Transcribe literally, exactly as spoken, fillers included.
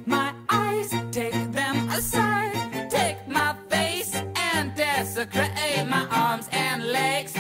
my eyes, take them aside. Take my face and desecrate my arms and legs.